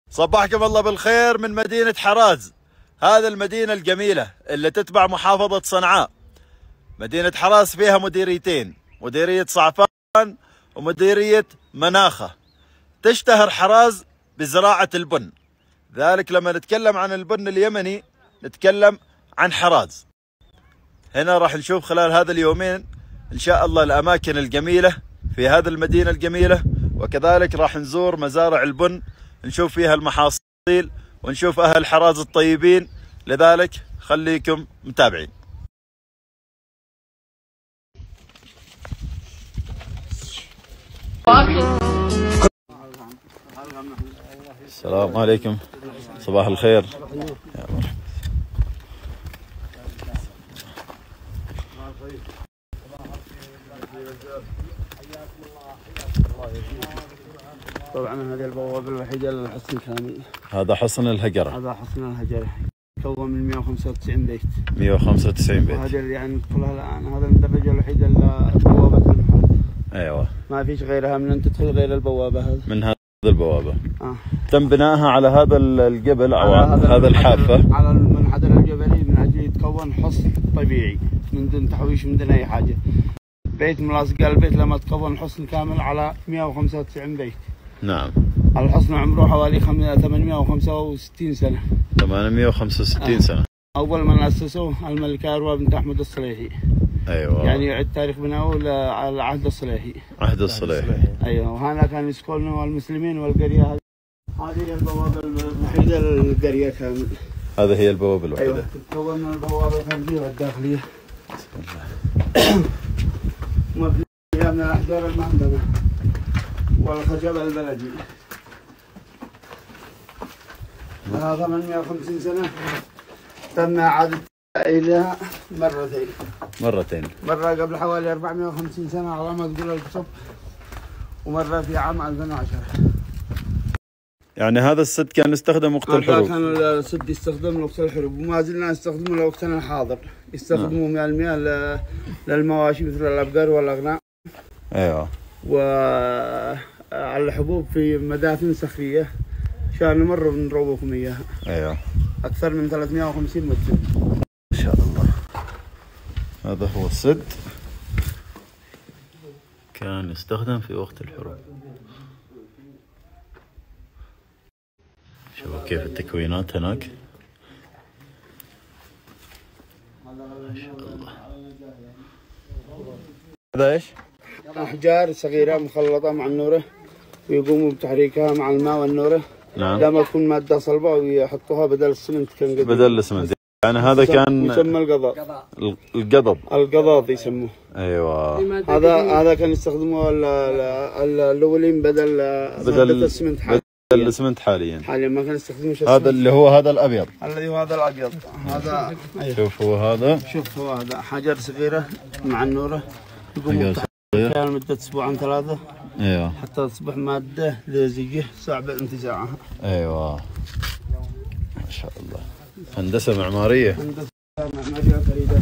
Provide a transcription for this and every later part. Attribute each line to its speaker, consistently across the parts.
Speaker 1: صبحكم الله بالخير من مدينة حراز. هذه المدينة الجميلة اللي تتبع محافظة صنعاء. مدينة حراز فيها مديريتين، مديرية صعفان ومديرية مناخة. تشتهر حراز بزراعة البن، ذلك لما نتكلم عن البن اليمني نتكلم عن حراز. هنا راح نشوف خلال هذا اليومين إن شاء الله الأماكن الجميلة في هذه المدينة الجميلة، وكذلك راح نزور مزارع البن نشوف فيها المحاصيل ونشوف أهل حراز الطيبين، لذلك خليكم متابعين. السلام عليكم، صباح الخير.
Speaker 2: طبعا هذه البوابة الوحيدة للحصن كامل.
Speaker 1: هذا حصن الهجرة.
Speaker 2: هذا حصن الهجرة يكون من 195 بيت.
Speaker 1: 195 بيت.
Speaker 2: وهذا يعني ندخلها الآن، هذا الدرجة الوحيدة لبوابة المحل.
Speaker 1: ايوه.
Speaker 2: ما فيش غيرها من أن تدخل غير البوابة هذا.
Speaker 1: من هذا البوابة.
Speaker 2: تم
Speaker 1: بنائها على هذا الجبل او هذا الحافة.
Speaker 2: على المنحدر الجبلي من أجل يتكون حصن طبيعي من دون تحويش من دون أي حاجة. بيت ملاصق البيت لما تكون حصن كامل على 195 بيت.
Speaker 1: نعم.
Speaker 2: الحصن عمره حوالي 865 سنة.
Speaker 1: 865 سنة.
Speaker 2: أول من أسسوه الملك أروى بنت أحمد الصليحي.
Speaker 1: أيوة.
Speaker 2: يعني يعد تاريخ بناؤه على العهد الصليحي.
Speaker 1: عهد الصليحي.
Speaker 2: أيوة. وهنا كان يسكنوا المسلمين والقرية هذه. هذه هي البوابة الوحيدة للقرية كامل.
Speaker 1: هذه هي البوابة الوحيدة.
Speaker 2: أيوة. تتكون من البوابة الخارجية والداخلية.
Speaker 1: بسم الله.
Speaker 2: مبنية من الأحجار المهندمة والخشب البلدي. لها 850 سنة. تم إعادة تأهيلها مرتين. مرة قبل حوالي 450 سنة على ما تقول الكتب، ومرة في عام 2010.
Speaker 1: يعني هذا السد كان يستخدم وقت الحروب.
Speaker 2: كان السد يستخدم وقت الحروب، وما زلنا نستخدمه لوقتنا الحاضر. يستخدموا من المياه للمواشي مثل الأبقار والأغنام.
Speaker 1: ايوه.
Speaker 2: وعلى الحبوب في مدافن صخرية عشان نمر بنروبكم إياها.
Speaker 1: ايوه.
Speaker 2: أكثر من 350 متر.
Speaker 1: ما شاء الله. هذا هو السد، كان يستخدم في وقت الحروب. شوفوا كيف التكوينات هناك. ما شاء الله. هذا ايش؟
Speaker 2: أحجار صغيرة مخلطة مع النورة، ويقوموا بتحريكها مع الماء والنورة.
Speaker 1: نعم.
Speaker 2: لما تكون مادة صلبة ويحطوها بدل السمنت. كان قديم.
Speaker 1: بدل السمنت. يعني هذا كان
Speaker 2: يسمى القضاض. القضاض يسموه.
Speaker 1: ايوه.
Speaker 2: هذا كان يستخدموه الاولين بدل السمنت حاليا.
Speaker 1: بدل السمنت حاليا
Speaker 2: ما كان يستخدموه.
Speaker 1: هذا اللي هو هذا الابيض.
Speaker 2: الذي هو هذا الابيض. هذا
Speaker 1: شوف هو هذا.
Speaker 2: شوف هو هذا حجر صغيرة مع النورة. يقوم بتحريكها لمدة أسبوعين 3.
Speaker 1: ايوه.
Speaker 2: حتى تصبح مادة لزجة صعب انتزاعها.
Speaker 1: ايوه. ما شاء الله. هندسة معمارية.
Speaker 2: هندسة معمارية فريدة.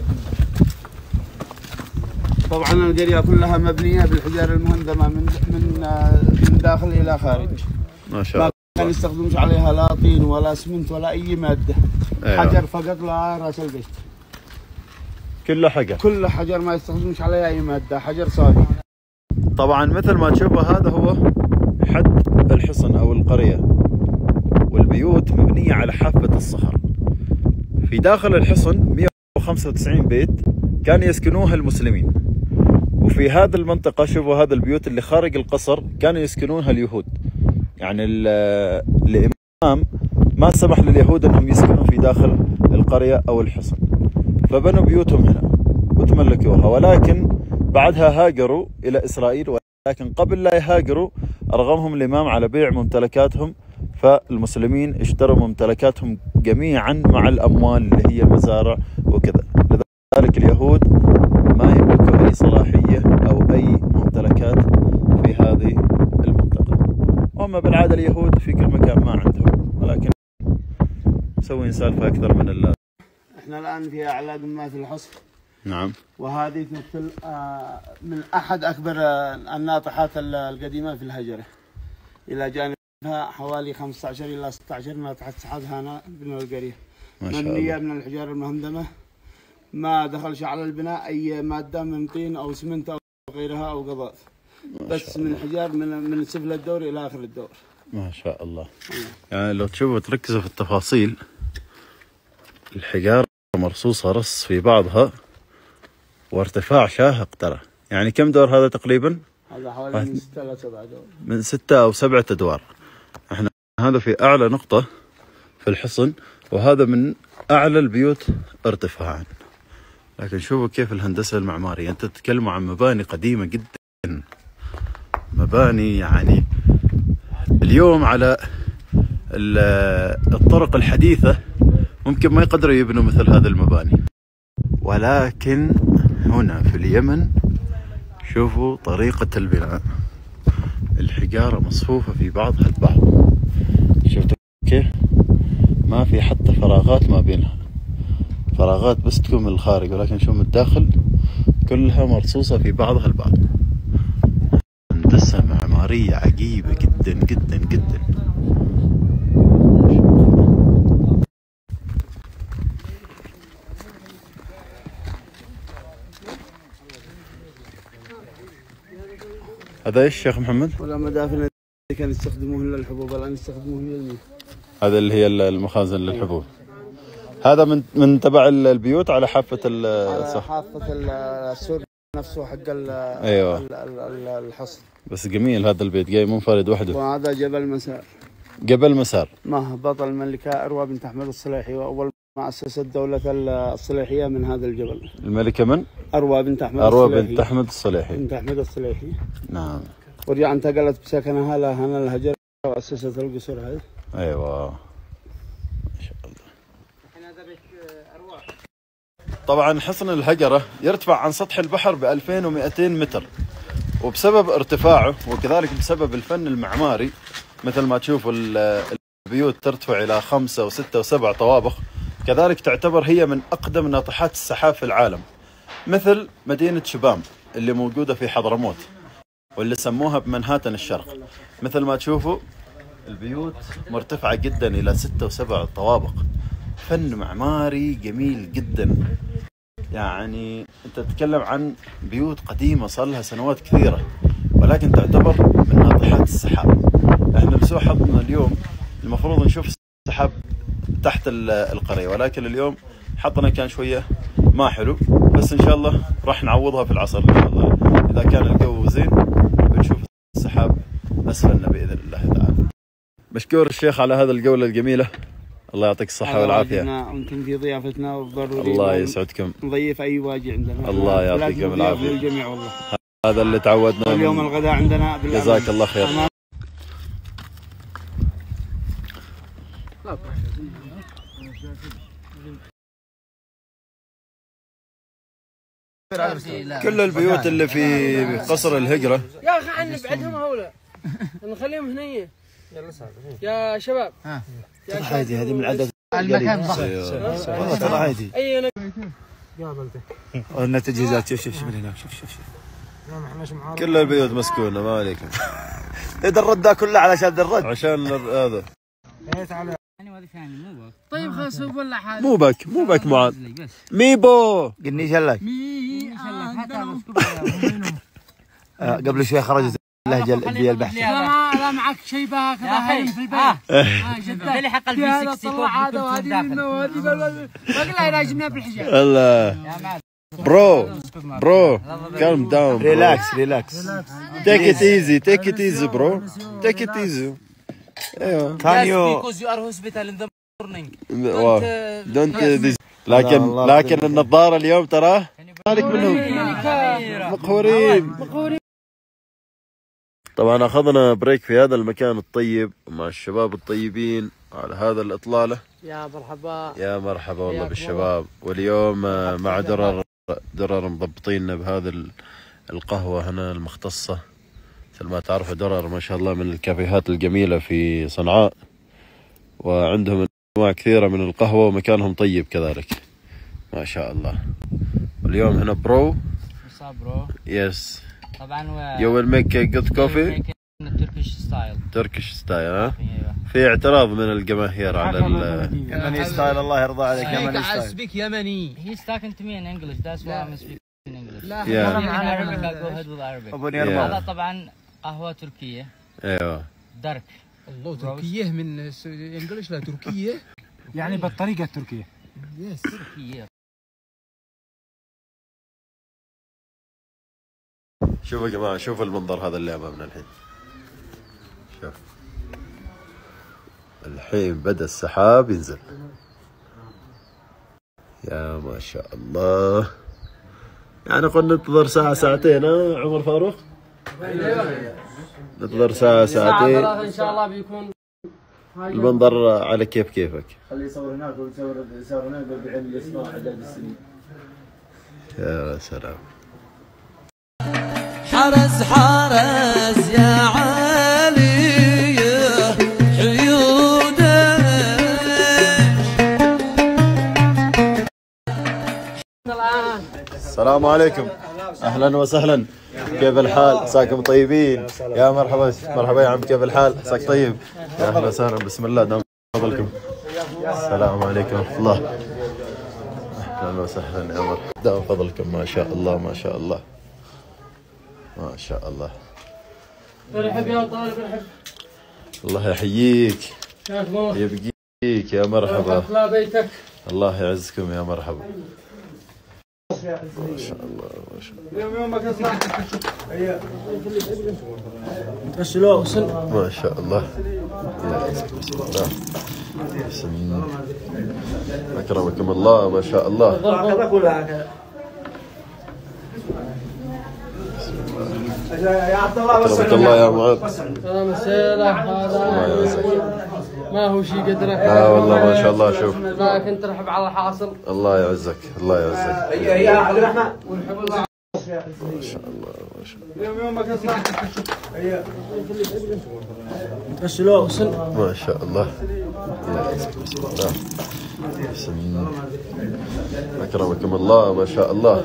Speaker 2: طبعا القرية كلها مبنية بالحجار المهندمة من داخل إلى خارج.
Speaker 1: ما شاء الله.
Speaker 2: ما كان يستخدموش عليها لا طين ولا اسمنت ولا أي مادة.
Speaker 1: أيوة.
Speaker 2: حجر فقط لرأس البيت.
Speaker 1: كله حجر.
Speaker 2: كله حجر، ما يستخدموش عليها أي مادة، حجر صافي.
Speaker 1: طبعا مثل ما تشوفوا هذا هو حد الحصن أو القرية، والبيوت مبنية على حافة الصخر. في داخل الحصن 195 بيت كان يسكنوها المسلمين، وفي هذه المنطقة شوفوا هذا البيوت اللي خارج القصر كانوا يسكنونها اليهود. يعني الإمام ما سمح لليهود أنهم يسكنوا في داخل القرية أو الحصن، فبنوا بيوتهم هنا وتملكوها، ولكن بعدها هاجروا إلى إسرائيل. ولكن قبل لا يهاجروا أرغمهم الإمام على بيع ممتلكاتهم، فالمسلمين اشتروا ممتلكاتهم جميعا مع الأموال اللي هي المزارع وكذا. لذلك اليهود ما يملكوا أي صلاحية أو أي ممتلكات في هذه المنطقة. وأما بالعادة اليهود في كل مكان ما عندهم، ولكن مسوين سالفة أكثر من اللازم.
Speaker 2: احنا الآن في أعلى قمات الحصن.
Speaker 1: نعم.
Speaker 2: وهذه تمثل من أحد أكبر الناطحات القديمة في الهجرة إلى جانب حوالي 15 إلى 16 ناطحة سحاب هنا بناء القرية.
Speaker 1: ما شاء
Speaker 2: مبنية
Speaker 1: الله.
Speaker 2: من الحجارة المهندمة، ما دخلش على البناء أي مادة من طين أو سمنت أو غيرها أو قضاء، بس من الحجار من سفل الدور إلى آخر الدور.
Speaker 1: ما شاء الله. يعني لو تشوفوا تركزوا في التفاصيل، الحجارة مرصوصة رص في بعضها وارتفاع شاهق ترى. يعني كم دور هذا تقريبا؟
Speaker 2: هذا حوالي من 6 إلى 7 دور.
Speaker 1: من 6 أو 7 أدوار. احنا هذا في أعلى نقطة في الحصن، وهذا من أعلى البيوت ارتفاعا. لكن شوفوا كيف الهندسة المعمارية. أنت تتكلموا عن مباني قديمة جدا، مباني يعني اليوم على الطرق الحديثة ممكن ما يقدروا يبنوا مثل هذه المباني، ولكن هنا في اليمن شوفوا طريقة البناء، الحجارة مصفوفة في بعضها البعض. شفتوا كيف؟ ما في حتى فراغات ما بينها، فراغات بس تكون من الخارج، ولكن شو من الداخل كلها مرصوصة في بعضها البعض. هندسة معمارية عجيبة جدا جدا جدا. هذا ايش شيخ محمد؟
Speaker 2: ولا مدافن اللي كانوا يستخدموه للحبوب الآن يستخدموه للمياه.
Speaker 1: هذا اللي هي المخازن للحبوب. هذا من تبع البيوت على حافة
Speaker 2: حافة السور نفسه حق
Speaker 1: ايوه
Speaker 2: الحصن.
Speaker 1: بس جميل هذا البيت، جاي منفرد وحده.
Speaker 2: وهذا جبل مسار.
Speaker 1: جبل مسار.
Speaker 2: مهبط الملكة أروى بنت أحمد الصليحي، وأول ما أسست دولة الصليحية من هذا الجبل.
Speaker 1: الملكة من؟
Speaker 2: أروى بنت أحمد
Speaker 1: أروى بنت أحمد الصليحي.
Speaker 2: بنت أحمد الصليحي.
Speaker 1: نعم.
Speaker 2: ورجع انتقلت بسكنها لهنا الهجر وأسست القصر هذا.
Speaker 1: أيوة. ما شاء الله. طبعا حصن الهجرة يرتفع عن سطح البحر ب 2200 متر، وبسبب ارتفاعه وكذلك بسبب الفن المعماري مثل ما تشوفوا البيوت ترتفع إلى 5 و6 و7 طوابق، كذلك تعتبر هي من أقدم ناطحات السحاب في العالم، مثل مدينة شبام اللي موجودة في حضرموت واللي سموها بمنهاتن الشرق. مثل ما تشوفوا البيوت مرتفعة جدا إلى 6 و7 طوابق، فن معماري جميل جدا. يعني أنت تتكلم عن بيوت قديمة صار لها سنوات كثيرة، ولكن تعتبر من ناطحات السحاب. احنا بسوء حظنا اليوم المفروض نشوف السحاب تحت القرية، ولكن اليوم حظنا كان شوية ما حلو، بس إن شاء الله راح نعوضها في العصر إن شاء الله. إذا كان الجو زين بنشوف السحاب أسفلنا بإذن الله تعالى. مشكور الشيخ على هذا الجولة الجميلة، الله يعطيك الصحة والعافية.
Speaker 2: وانتم في ضيافتنا وضروري
Speaker 1: الله يسعدكم.
Speaker 2: نضيف أي واجي عندنا.
Speaker 1: الله يعطيكم العافية.
Speaker 2: الجميع والله.
Speaker 1: هذا اللي تعودنا.
Speaker 2: اليوم الغداء عندنا
Speaker 1: جزاك الله خير. كل البيوت اللي في قصر الهجرة
Speaker 3: يا اخي عن نبعدهم هؤلاء نخليهم هنيه. يلا صار يا شباب.
Speaker 2: يا عادي هذه من عدد
Speaker 4: المكان
Speaker 2: والله ترى عادي.
Speaker 3: اي انا
Speaker 2: قلنا تجهيزات. شوف من هناك. شوف
Speaker 1: كل البيوت مسكونة ما عليكم.
Speaker 2: الرد ده كله علشان الرد،
Speaker 1: عشان هذا.
Speaker 3: طيب خلاص ولا حاجه.
Speaker 1: مو بك معاذ. ميبو
Speaker 2: قلني شلك. قبل شوي خرجت اللهجه البيئه البحثيه.
Speaker 3: لا معك شيء بها كذا هاي في البيت.
Speaker 4: جدا اللي حق البي 60
Speaker 3: هذا وهذه باقي لا جبناها بالحجاب.
Speaker 1: الله برو calm down.
Speaker 2: ريلاكس.
Speaker 1: take it easy bro. take it easy. ايوه.
Speaker 2: Can you
Speaker 4: because you are hospital in the morning.
Speaker 1: don't لكن النظارة اليوم تراه مالك منهم مقهورين. طبعا اخذنا بريك في هذا المكان الطيب مع الشباب الطيبين على هذا الإطلالة.
Speaker 3: يا مرحبا.
Speaker 1: يا مرحبا والله بالشباب. واليوم مع درر مضبطيننا بهذا القهوة هنا المختصة، مثل ما تعرفوا درر ما شاء الله من الكافيهات الجميلة في صنعاء، وعندهم أنواع كثيرة من القهوة ومكانهم طيب كذلك ما شاء الله. واليوم هنا برو.
Speaker 4: برو.
Speaker 1: يس.
Speaker 4: طبعا
Speaker 1: you will make a good coffee.
Speaker 4: تركيش ستايل.
Speaker 1: تركيش ستايل ها؟ في اعتراض من الجماهير على
Speaker 2: يمني ستايل. الله يرضى عليك. يمني ستايل.
Speaker 4: speak Yemeni. He's talking to me in English. That's why I'm speaking in English.
Speaker 2: لا
Speaker 4: go ahead with Arabic. هذا طبعا قهوة تركية.
Speaker 1: ايوه.
Speaker 4: درك.
Speaker 3: الله تركية من انجلش. لا تركية
Speaker 5: يعني بالطريقة التركية.
Speaker 3: يس
Speaker 4: تركية.
Speaker 1: شوفوا يا جماعة، شوفوا المنظر هذا اللي أمامنا الحين. شوف الحين بدأ السحاب ينزل. يا ما شاء الله. يعني قلنا ننتظر ساعة ساعتين ها عمر فاروق؟ ننتظر ساعة ساعتين
Speaker 3: إن شاء الله بيكون
Speaker 1: المنظر على كيفك.
Speaker 2: خليه يصور هناك ويصور هناك بعين الاسماء عدد السنين.
Speaker 1: يا سلام.
Speaker 6: حرز يا علي حيوده.
Speaker 1: السلام عليكم، اهلا وسهلا، كيف الحال؟ عساكم طيبين؟ يا مرحبا مرحبا يا عم، كيف الحال؟ عساك طيب؟ يا اهلا وسهلا، بسم الله، دام فضلكم. السلام عليكم ورحمه الله. اهلا وسهلا يا مرحبا، دام فضلكم. ما شاء الله ما شاء الله ما شاء الله.
Speaker 3: ارحب يا طالب ارحب.
Speaker 1: الله يحييك يبقيك يا مرحبا.
Speaker 3: لا بيتك.
Speaker 1: الله يعزكم يا مرحبا. ما شاء الله ما شاء الله.
Speaker 2: يومك اطلع.
Speaker 1: ما شاء الله. بسم الله بسم الله. اكرمكم الله ما شاء الله.
Speaker 2: يا عبد الله
Speaker 1: اكرمك الله يا معاذ.
Speaker 3: سلام السيرة. هذا ما هو شيء قدرك.
Speaker 1: لا والله ما شاء الله. شوف
Speaker 3: لكن ترحب على الحاصل.
Speaker 1: الله يعزك الله يعزك.
Speaker 2: يا عبد الرحمن.
Speaker 1: ما شاء الله ما شاء الله.
Speaker 2: يومك اطلع.
Speaker 1: ما شاء الله. بسم الله بسم الله. اكرمكم الله ما شاء الله.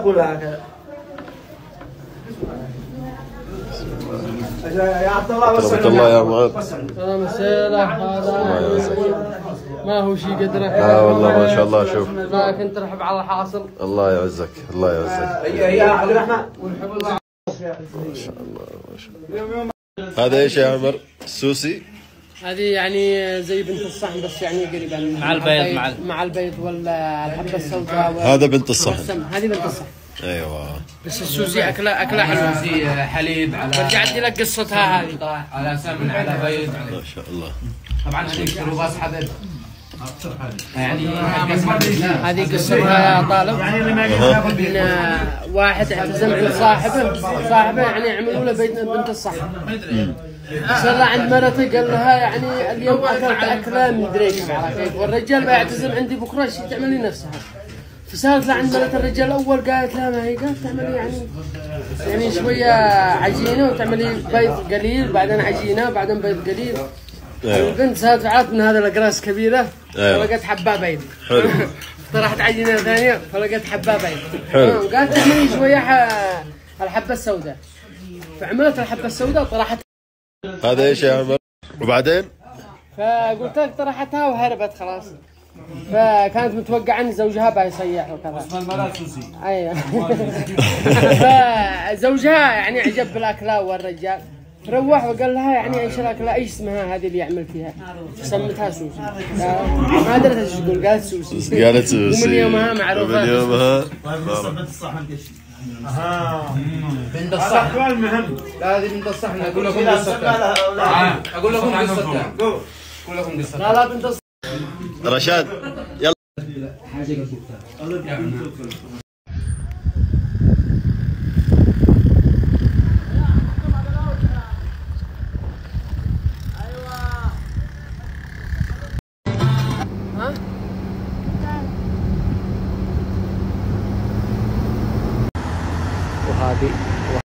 Speaker 2: يا عبد الله
Speaker 1: اكرمك الله يا معاذ.
Speaker 3: سلام السيرة. هذا ما هو شيء قدرك.
Speaker 1: لا والله ما شاء الله. شوف
Speaker 3: لكن ترحب على الحاصل.
Speaker 1: الله يعزك الله يعزك.
Speaker 2: يا عبد الرحمن.
Speaker 1: ما شاء الله ما شاء الله. هذا ايش يا عمر؟ السوسي؟
Speaker 3: هذه يعني زي بنت الصحن بس يعني قريبا
Speaker 4: مع البيض
Speaker 3: مع البيض ولا الحبة السوداء.
Speaker 1: هذا بنت الصحن.
Speaker 3: هذه بنت الصحن.
Speaker 1: ايوه.
Speaker 3: بس السوسي اكله حلوه.
Speaker 4: سوسي حليب على
Speaker 3: رجعت لك قصتها هذه.
Speaker 4: على سمن على بيض.
Speaker 1: ما شاء الله.
Speaker 4: طبعا هذه كروباس حبيب. يعني
Speaker 3: هذه قصتها يا طالب. ان واحد اعتزم عند صاحبه يعني عملوا له بنت الصحن. صار عند مرته قال لها يعني اليوم اكلت اكله مدري كيف، والرجال بيعتزم عندي بكره شيء تعمل لي نفسها. فصارت لعند مرة الرجال الأول قالت لها ما هي قالت تعملي يعني شوية عجينة وتعملي بيض قليل بعدين عجينة بعدين بيض قليل. البنت صارت فعلت من هذا الأقراص كبيرة فلقت حبة بيض. حلو. اقترحت عجينة ثانية فلقت حبة بيض. حلو. قالت تعملي شوية الحبة السوداء. فعملت الحبة السوداء وطرحتها.
Speaker 1: هذا ايش يا عمر؟ وبعدين؟
Speaker 3: فقلت لك طرحتها وهربت خلاص. فكانت متوقعة ان زوجها بيصيح وكذا. اسمها المرأة سوسي. ايوه. فزوجها يعني عجب بالاكله والرجال روح وقال لها يعني ايش الاكله ايش اسمها هذه اللي يعمل فيها؟ سمتها سوسي. ما ادرت ايش تقول قالت سوسي.
Speaker 1: قالت سوسي.
Speaker 3: ومن يومها معروفة.
Speaker 1: من يومها.
Speaker 2: بنت الصحن بنت الصحن المهم. لا هذه بنت الصحن. اقول لكم قصتها.
Speaker 4: اقول لكم قصتها. اقول لكم قصتها.
Speaker 3: لا بنت
Speaker 1: رشاد يلا.